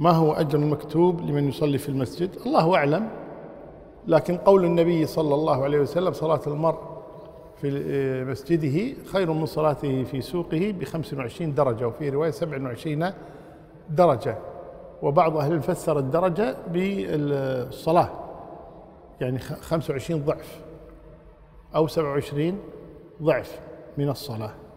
ما هو أجر المكتوب لمن يصلي في المسجد؟ الله أعلم، لكن قول النبي صلى الله عليه وسلم: صلاة المرء في مسجده خير من صلاته في سوقه ب25 درجة، وفي رواية 27 درجة. وبعض أهل العلم فسر الدرجة بالصلاة، يعني 25 ضعف أو 27 ضعف من الصلاة.